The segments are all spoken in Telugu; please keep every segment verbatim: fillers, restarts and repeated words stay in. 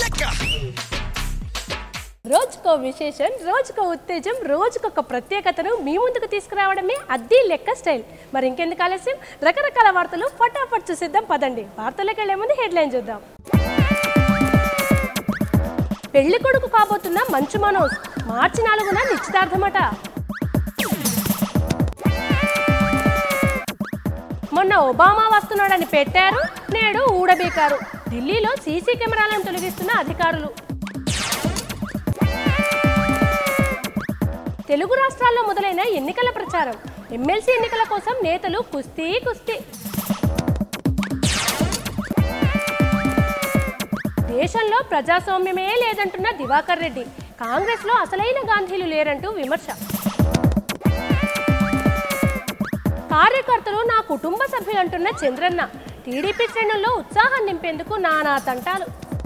రోజుకో విశేషం, రోజుకో ఉత్తేజం, రోజుకొక ప్రత్యేకతను మీ ముందుకు తీసుకురావడమే అద్దీ లెక్క స్టైల్. మరి ఇంకెందుకు ఆలస్యం, రకరకాల వార్తలు ఫటాఫట్ చూసిద్దాం పదండి. వార్తలకు వెళ్లే ముందు హెడ్లైన్ చూద్దాం. పెళ్లి కొడుకు కాబోతున్న మంచు మనోజ్, మార్చి నాలుగున నిశ్చితార్థమట. మొన్న ఒబామా వస్తున్నాడని పెట్టారు, నేడు ఊడబీకారు. ఢిల్లీలో సీసీ కెమెరాలను తొలగిస్తున్న అధికారులు. తెలుగు రాష్ట్రాల్లో మొదలైన ఎన్నికల ప్రచారం, ఎమ్మెల్సీ ఎన్నికల కోసం నేతలు కుస్తీ కుస్తీ. దేశంలో ప్రజాస్వామ్యమే లేదంటున్న దివాకర్ రెడ్డి, కాంగ్రెస్ లో అసలైన గాంధీలు లేరంటూ విమర్శ. కార్యకర్తలు నా కుటుంబ సభ్యులంటున్న చంద్రన్న, టీడీపీ శ్రేణుల్లో ఉత్సాహం నింపేందుకు నానా తంటాలు.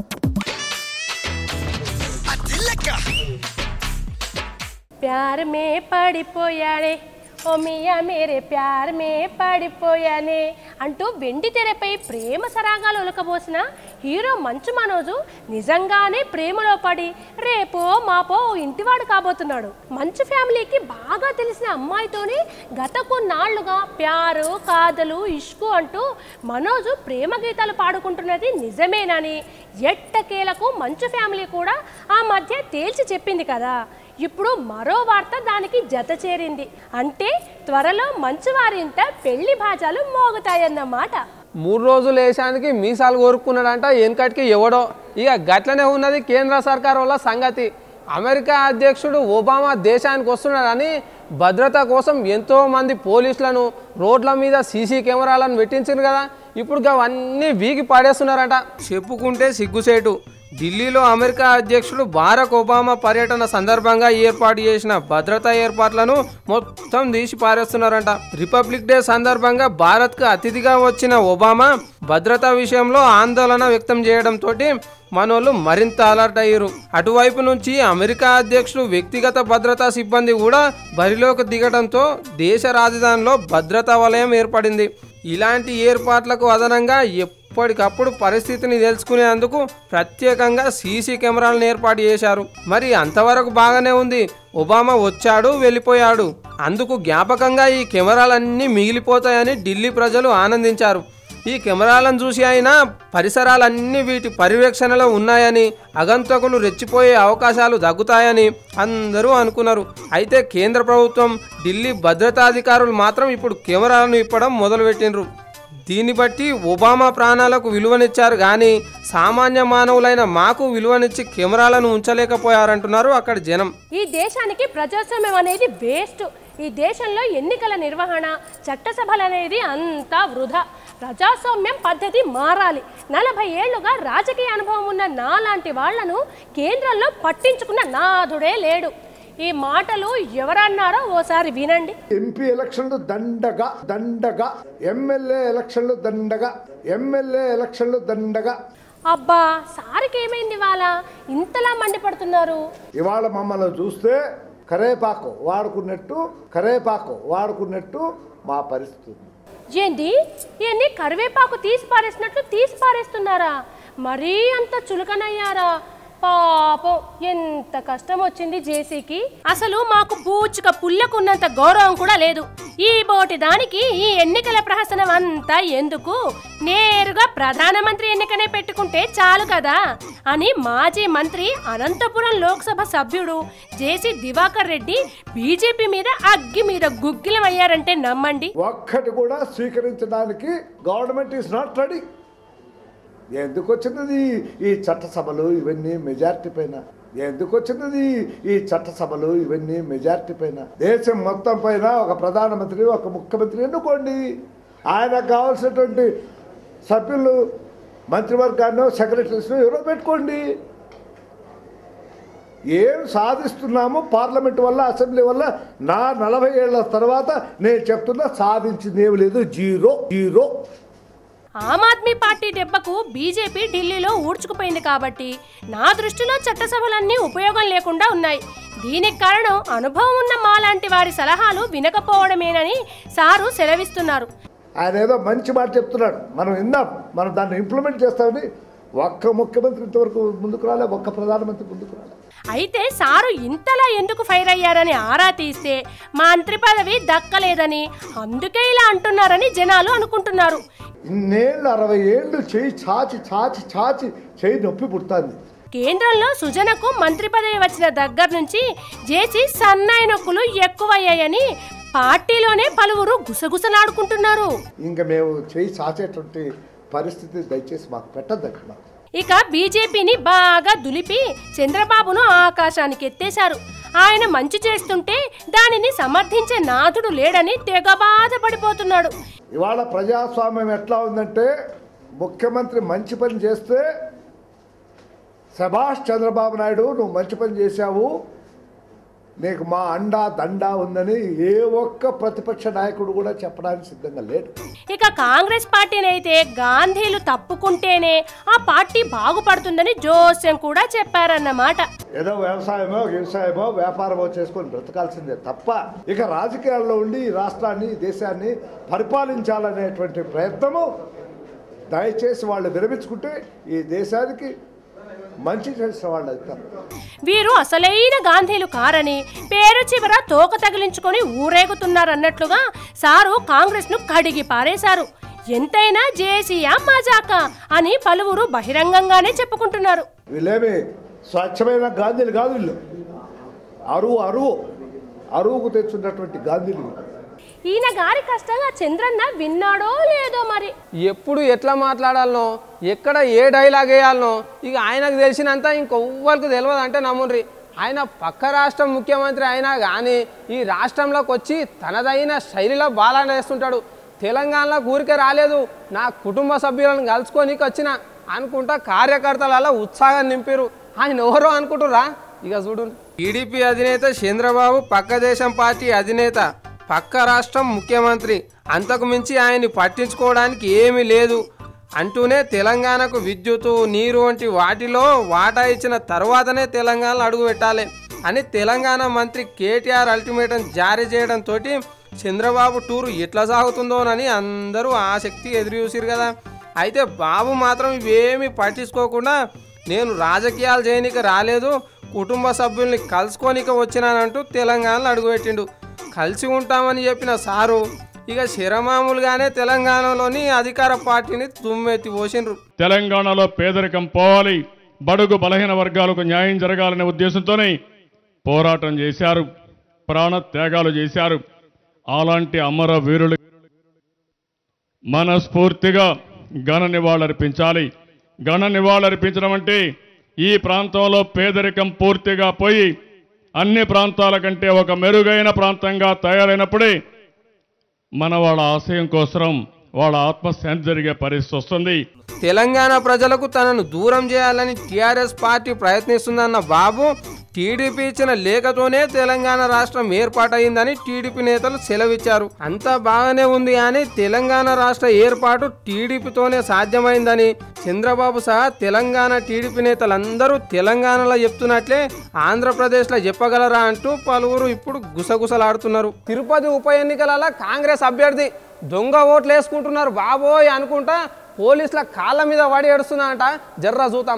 ప్యార్ మే పడిపోయాడే ఓ మియా మేరే ప్యార్ మే పడిపోయానే అంటూ వెండి తెరపై ప్రేమ సరాగాలు ఉలకబోసిన హీరో మంచు మనోజు నిజంగానే ప్రేమలో పడి రేపో మాపో ఇంటివాడు కాబోతున్నాడు. మంచు ఫ్యామిలీకి బాగా తెలిసిన అమ్మాయితోనే గత కొన్నాళ్లుగా ప్యారు, కాదలు, ఇష్కు అంటూ మనోజు ప్రేమ గీతాలు పాడుకుంటున్నది నిజమేనని ఎట్టకేలకు మంచు ఫ్యామిలీ కూడా ఆ మధ్య తేల్చి చెప్పింది కదా. ఇప్పుడు మరో వార్త దానికి జత చేరింది. అంటే త్వరలో మంచు వారింట పెళ్లి భాజాలు మోగుతాయన్నమాట. మూడు రోజులు వేసానికి మీసాలు కోరుకున్నాడంట వెనకటికి ఎవడో. ఇక గట్లనే ఉన్నది కేంద్ర సర్కార్ వల్ల సంగతి. అమెరికా అధ్యక్షుడు ఒబామా దేశానికి వస్తున్నాడని భద్రత కోసం ఎంతో మంది పోలీసులను రోడ్ల మీద సీసీ కెమెరాలను పెట్టించారు కదా. ఇప్పుడు అవన్నీ వీగి పడేస్తున్నారట. చెప్పుకుంటే సిగ్గుసేటు. ఢిల్లీలో అమెరికా అధ్యక్షుడు బారక్ ఒబామా పర్యటన సందర్భంగా ఏర్పాటు చేసిన భద్రతా ఏర్పాట్లను మొత్తం తీసి పారేస్తున్నారంట. రిపబ్లిక్ డే సందర్భంగా భారత్కు అతిథిగా వచ్చిన ఒబామా భద్రతా విషయంలో ఆందోళన వ్యక్తం చేయడంతో మనోళ్ళు మరింత అలర్ట్ అయ్యారు. అటువైపు నుంచి అమెరికా అధ్యక్షుడు వ్యక్తిగత భద్రతా సిబ్బంది కూడా బరిలోకి దిగడంతో దేశ రాజధానిలో భద్రతా వలయం ఏర్పడింది. ఇలాంటి ఏర్పాట్లకు అదనంగా ఎప్పటికప్పుడు పరిస్థితిని తెలుసుకునేందుకు ప్రత్యేకంగా సీసీ కెమెరాలను ఏర్పాటు చేశారు. మరి అంతవరకు బాగానే ఉంది. ఒబామా వచ్చాడు, వెళ్ళిపోయాడు. అందుకు జ్ఞాపకంగా ఈ కెమెరాలన్నీ మిగిలిపోతాయని ఢిల్లీ ప్రజలు ఆనందించారు. ఈ కెమెరాలను చూసి అయినా పరిసరాలన్నీ వీటి పర్యవేక్షణలో ఉన్నాయని, అగంతకులు రెచ్చిపోయే అవకాశాలు తగ్గుతాయని అందరూ అనుకున్నారు. అయితే కేంద్ర ప్రభుత్వం, ఢిల్లీ భద్రతాధికారులు మాత్రం ఇప్పుడు కెమెరాలను ఇప్పడం మొదలుపెట్టినరు. దీన్ని బట్టి ఒబామా ప్రాణాలకు విలువనిచ్చారు కానీ సామాన్య మానవులైన మాకు విలువనిచ్చి కెమెరాలను ఉంచలేకపోయారంటున్నారు అక్కడ జనం. ఈ దేశానికి ప్రజాస్వామ్యం అనేది వేస్ట్. ఈ దేశంలో ఎన్నికల నిర్వహణ, చట్టసభలు అనేది అంతా వృధా. ప్రజాస్వామ్యం పద్ధతి మారాలి. నలభై ఏళ్లుగా రాజకీయ అనుభవం ఉన్న నాలాంటి వాళ్లను కేంద్రంలో పట్టించుకున్న నాథుడే లేడు. ఈ మాటలు ఎవరన్నారో ఓసారి వినండి. ఎంపీ ఎలక్షన్లు దండగా దండగా, ఎమ్మెల్యే ఎలక్షన్లు దండగా, ఎమ్మెల్యే ఎలక్షన్లు దండగా. అబ్బా, సారికి ఏమైంది ఇవాళ ఇంతలా మండిపడుతున్నారు? ఇవాళ మమ్మల్ని చూస్తే కరేపాకు వాడుకున్నట్టు కరేపాకు వాడుకున్నట్టు మా పరిస్థితి. ఏంటి, ఇవన్నీ కరివేపాకు తీసి పారేసినట్లు తీసి పారేస్తున్నారా? మరీ అంత చులకనయ్యారా? పాపం, ఎంత కష్టం వచ్చింది జేసీకి. అసలు మాకు పూచిక పుల్లకున్నంత గౌరవం కూడా లేదు. ఈ బోటి దానికి ఈ ఎన్నికల ప్రహసనం అంతా ఎందుకు? నేరుగా ప్రధానమంత్రి ఎన్నికనే పెట్టుకుంటే చాలు కదా అని మాజీ మంత్రి, అనంతపురం లోక్సభ సభ్యుడు జేసీ దివాకర్ రెడ్డి బీజేపీ మీద అగ్గి మీద గుగ్గిలం అయ్యారంటే నమ్మండి. ఒక్కటి కూడా స్వీకరించడానికి గవర్నమెంట్ ఈస్ నాట్ రెడీ. ఎందుకు వచ్చినది ఈ చట్టసభలు ఇవన్నీ మెజార్టీ పైన? ఎందుకు వచ్చినది ఈ చట్టసభలు ఇవన్నీ మెజార్టీ పైన? దేశం మొత్తం పైన ఒక ప్రధానమంత్రి, ఒక ముఖ్యమంత్రి ఎన్నుకోండి. ఆయనకు కావాల్సినటువంటి సభ్యులు, మంత్రివర్గాన్ని, సెక్రటరీస్ను ఎవరో పెట్టుకోండి. ఏం సాధిస్తున్నాము పార్లమెంట్ వల్ల, అసెంబ్లీ వల్ల? నా నలభై ఏళ్ల తర్వాత నేను చెప్తున్నా, సాధించింది ఏమి లేదు. Zero zero. ఆమ్ ఆద్మీ పార్టీ దెబ్బకు బీజేపీ ఢిల్లీలో ఊడ్చుకుపోయింది కాబట్టి నా దృష్టిలో చట్టసభలన్నీ ఉపయోగం లేకుండా ఉన్నాయి. దీనికి కారణం అనుభవం ఉన్న మాలాంటి వారి సలహాలు వినకపోవడమేనని సారు సెలవిస్తున్నారు. ఆయన ఏదో మంచి మాట చెప్తున్నాడు, మనం విందాం, మనం దాన్ని ఇంప్లిమెంట్ చేస్తామని ఒక్క ముఖ్యమంత్రి ఇంతవరకు ముందుకు రాలే, ఒక్క ప్రధానమంత్రి ముందుకు రాలే. అయితే సారు ఇంతలా ఎందుకు ఫైర్ అయ్యారని ఆరా తీస్తే మంత్రి పదవి దక్కలేదని, అందుకే ఇలా అంటున్నారని జనాలు అనుకుంటున్నారు. ఇన్నేళ్ళు అరవై ఏళ్ళు చేయి చాచి చాచి చాచి చేయి నొప్పి పుడుతుంది. కేంద్రంలో సుజనకు మంత్రి పదవి వచ్చిన దగ్గర నుంచి జేసీ సన్నాయి నొక్కులు ఎక్కువయ్యాయని పార్టీలోనే పలువురు గుసగుసలాడుకుంటున్నారు. ఇంకా మేము చేయి చాచేటువంటి పరిస్థితి దయచేసి మాకు పెట్టద్దండి. మాకు ఇక బీజేపీని బాగా దులిపి చంద్రబాబును ఆకాశానికి ఎత్తేశారు. ఆయన మంచి చేస్తుంటే దానిని సమర్థించే నాథుడు లేడని తెగ బాధపడిపోతున్నాడు. ఇవాళ ప్రజాస్వామ్యం ఎట్లా ఉందంటే, ముఖ్యమంత్రి మంచి పని చేస్తే శభాష్ చంద్రబాబు నాయుడు నువ్వు మంచి పని చేశావు, నీకు మా అండా దండా ఉందని ఏ ఒక్క ప్రతిపక్ష నాయకుడు కూడా చెప్పడానికి సిద్ధంగా లేడు. ఇక కాంగ్రెస్ పార్టీని అయితే గాంధీలు తప్పుకుంటేనే ఆ పార్టీ బాగుపడుతుందని జోస్యం కూడా చెప్పారన్నమాట. ఏదో వ్యవసాయమో వ్యవసాయమో వ్యాపారమో చేసుకొని బ్రతకాల్సిందే తప్ప ఇక రాజకీయాల్లో ఉండి ఈ రాష్ట్రాన్ని దేశాన్ని పరిపాలించాలనేటువంటి ప్రయత్నము దయచేసి వాళ్ళు విరమించుకుంటే ఈ దేశానికి మంచి చేసిన వాళ్ళు అవుతారు. వీరు అసలైన గాంధీలు కారని పేరు చివర తోక తగిలించుకొని ఊరేగుతున్నారన్నట్లుగా సారు కాంగ్రెస్ ను కడిగి పారేశారు. ఎంతైనా జేసీయా మజాకా అని పలువురు బహిరంగంగానే చెప్పుకుంటున్నారు. వీళ్ళేమి స్వచ్ఛమైన గాంధీలు కాదు, వీళ్ళు అరువు అరువు అరువుకు తెచ్చున్నటువంటి గాంధీలు. ఈయన గారి కష్టంగా చంద్రన్న విన్నాడో లేదో మరి. ఎప్పుడు ఎట్లా మాట్లాడాలనో, ఎక్కడ ఏ డైలాగ్ వేయాలనో ఇక ఆయనకు తెలిసినంత ఇంకొవ్వరికి తెలియదు అంటే నమ్ముండ్రి. ఆయన పక్క రాష్ట్రం ముఖ్యమంత్రి అయినా కానీ ఈ రాష్ట్రంలోకి వచ్చి తనదైన శైలిలో బాగా వేస్తుంటాడు. తెలంగాణలో ఊరికే రాలేదు, నా కుటుంబ సభ్యులను కలుసుకొనికి వచ్చిన అనుకుంటా కార్యకర్తలలో ఉత్సాహం నింపారు. ఆయన ఎవరో అనుకుంటురా, ఇక చూడు. టీడీపీ అధినేత చంద్రబాబు పక్క దేశం పార్టీ అధినేత, పక్క రాష్ట్రం ముఖ్యమంత్రి, అంతకు మించి ఆయన్ని పట్టించుకోవడానికి ఏమీ లేదు అంటూనే తెలంగాణకు విద్యుత్ నీరు వంటి వాటిలో వాటా ఇచ్చిన తర్వాతనే తెలంగాణలో అడుగు పెట్టాలి అని తెలంగాణ మంత్రి కేటీఆర్ అల్టిమేటం జారీ చేయడంతో చంద్రబాబు టూరు ఎట్లా సాగుతుందోనని అందరూ ఆసక్తి ఎదురు చూసిరు కదా. అయితే బాబు మాత్రం ఇవేమీ పట్టించుకోకుండా నేను రాజకీయాలు చేయనీక రాలేదు, కుటుంబ సభ్యుల్ని కలుసుకోనిక వచ్చినానంటూ తెలంగాణలో అడుగుపెట్టిండు. కలిసి ఉంటామని చెప్పిన సారు ఇక శరమామూలుగానే తెలంగాణలోని అధికార పార్టీని దుమ్మెత్తి పోసిండ్రు. తెలంగాణలో పేదరికం పోవాలి, బడుగు బలహీన వర్గాలకు న్యాయం జరగాలనే ఉద్దేశంతోనే పోరాటం చేశారు, ప్రాణ త్యాగాలు చేశారు. అలాంటి అమర వీరులు మనస్ఫూర్తిగా ఘన నివాళులర్పించాలి. ఘన నివాళులర్పించడం అంటే ఈ ప్రాంతంలో పేదరికం పూర్తిగా పోయి అన్ని ప్రాంతాల కంటే ఒక మెరుగైన ప్రాంతంగా తయారైనప్పుడే మన వాళ్ళ ఆశయం కోసం వాళ్ళ ఆత్మశాంతి జరిగే పరిస్థితి వస్తుంది. తెలంగాణ ప్రజలకు తనను దూరం చేయాలని టీఆర్ఎస్ పార్టీ ప్రయత్నిస్తుందన్న బాబు టీడీపీ ఇచ్చిన లేఖతోనే తెలంగాణ రాష్ట్రం ఏర్పాటైందని టీడీపీ నేతలు సెలవిచ్చారు. అంతా బాగానే ఉంది కానీ తెలంగాణ రాష్ట్ర ఏర్పాటు టీడీపీతోనే సాధ్యమైందని చంద్రబాబు సహా తెలంగాణ టీడీపీ నేతలందరూ తెలంగాణలో చెప్తున్నట్లే ఆంధ్రప్రదేశ్లో చెప్పగలరా అంటూ పలువురు ఇప్పుడు గుసగుసలాడుతున్నారు. తిరుపతి ఉప ఎన్నికలలో కాంగ్రెస్ అభ్యర్థి దొంగ ఓట్లు వేసుకుంటున్నారు బాబోయ్ అనుకుంటా పోలీసుల కాళ్ళ మీద వాడి ఏడుస్తున్నా అంట. జర్రా చూద్దాం.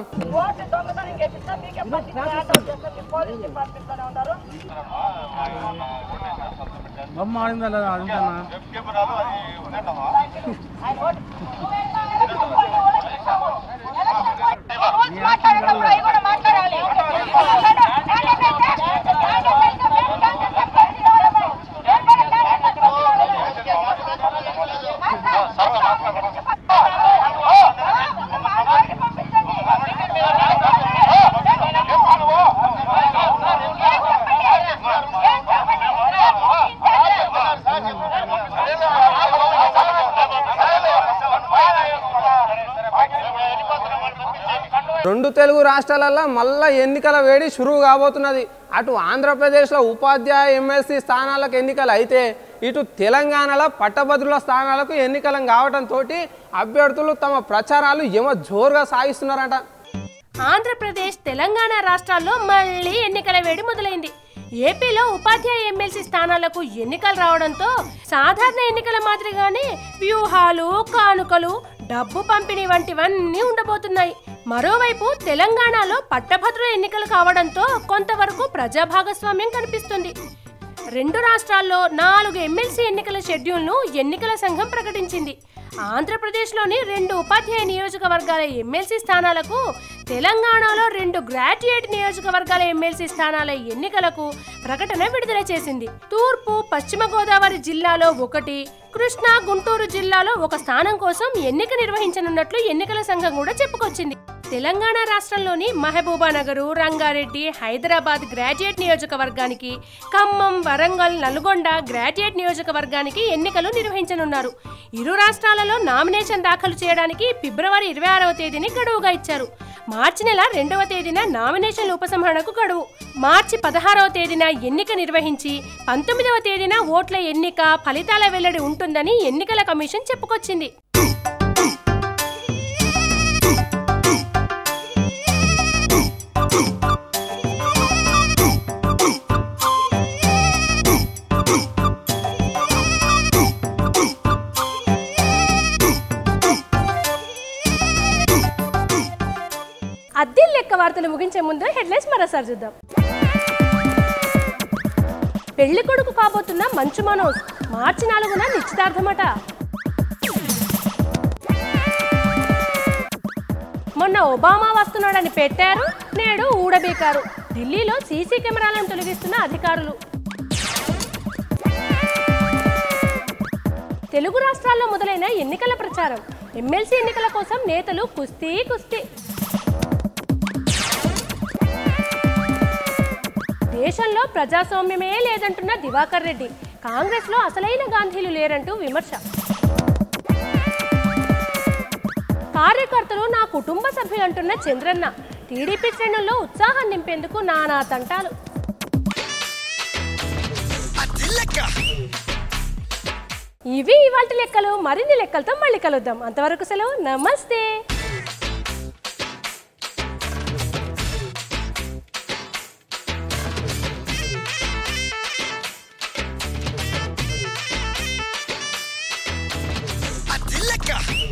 రెండు తెలుగు రాష్ట్రాలలో మళ్ళా ఎన్నికల వేడి షురువు కాబోతున్నది. అటు ఆంధ్రప్రదేశ్లో ఉపాధ్యాయ ఎమ్మెల్సీ స్థానాలకు ఎన్నికలు అయితే ఇటు తెలంగాణలో పట్టభద్రుల స్థానాలకు ఎన్నికలం కావడంతో అభ్యర్థులు తమ ప్రచారాలు ఏమో జోరుగా సాగిస్తున్నారట. ఆంధ్రప్రదేశ్ తెలంగాణ రాష్ట్రాల్లో మళ్ళీ ఎన్నికల వేడి మొదలైంది. ఏపీలో ఉపాధ్యాయ ఎమ్మెల్సీ స్థానాలకు ఎన్నికలు రావడంతో సాధారణ ఎన్నికల మాదిరిగానే వ్యూహాలు, కానుకలు, డబ్బు పంపిణీ వంటివన్నీ ఉండబోతున్నాయి. మరోవైపు తెలంగాణలో పట్టభద్రుల ఎన్నికలు కావడంతో కొంతవరకు ప్రజా భాగస్వామ్యం కనిపిస్తుంది. రెండు రాష్ట్రాల్లో నాలుగు ఎమ్మెల్సీ ఎన్నికల షెడ్యూల్ను ఎన్నికల సంఘం ప్రకటించింది. ఆంధ్రప్రదేశ్లోని రెండు ఉపాధ్యాయ నియోజకవర్గాల ఎమ్మెల్సీ స్థానాలకు, తెలంగాణలో రెండు గ్రాడ్యుయేట్ నియోజకవర్గాల ఎమ్మెల్సీ స్థానాల ఎన్నికలకు ప్రకటన విడుదల చేసింది. తూర్పు పశ్చిమ గోదావరి జిల్లాలో ఒకటి, కృష్ణా గుంటూరు జిల్లాలో ఒక స్థానం కోసం ఎన్నిక నిర్వహించనున్నట్లు ఎన్నికల సంఘం కూడా చెప్పుకొచ్చింది. తెలంగాణ రాష్ట్రంలోని మహబూబానగర్, రంగారెడ్డి, హైదరాబాద్ గ్రాడ్యుయేట్ నియోజకవర్గానికి, ఖమ్మం, వరంగల్, నల్గొండ గ్రాడ్యుయేట్ నియోజకవర్గానికి ఎన్నికలు నిర్వహించనున్నారు. ఇరు రాష్ట్రాలలో నామినేషన్ దాఖలు చేయడానికి ఫిబ్రవరి ఇరవై ఆరవ తేదీని గడువుగా ఇచ్చారు. మార్చి నెల రెండవ తేదీన నామినేషన్ల ఉపసంహరణకు గడువు. మార్చి పదహారవ తేదీన ఎన్నిక నిర్వహించి పంతొమ్మిదవ తేదీన ఓట్ల ఎన్నిక, ఫలితాల వెల్లడి ఉంటుందని ఎన్నికల కమిషన్ చెప్పుకొచ్చింది. అద్దెల లెక్క వార్తలు ముగించే ముందు హెడ్లైన్స్ మరోసారి చూద్దాం. పెళ్లి కొడుకు కాబోతున్న మంచు మనోజ్, మార్చి నాలుగున నిశ్చితార్థమట. మొన్న ఒబామా వస్తున్నాడని పెట్టారు, నేడు ఊడబీకారు. ఢిల్లీలో సీసీ కెమెరాలను తొలగిస్తున్న అధికారులు. తెలుగు రాష్ట్రాల్లో మొదలైన ఎన్నికల ప్రచారం. ఎమ్మెల్సీ ఎన్నికల కోసం నేతలు కుస్తీ కుస్తీ. దేశంలో ప్రజాస్వామ్యమే లేదంటున్న దివాకర్ రెడ్డి, కాంగ్రెస్ లో అసలైన గాంధీలు లేరంటూ విమర్శ. కార్యకర్తలు నా కుటుంబ సభ్యులంటున్న చంద్రన్న, టీడీపీ శ్రేణుల్లో ఉత్సాహం నింపేందుకు నానా తంటాలు. ఇవి ఇవాల్టి లెక్కలు. మరిన్ని లెక్కలతో మళ్ళీ కలుద్దాం. అంతవరకు సెలవు. నమస్తే. Lecker!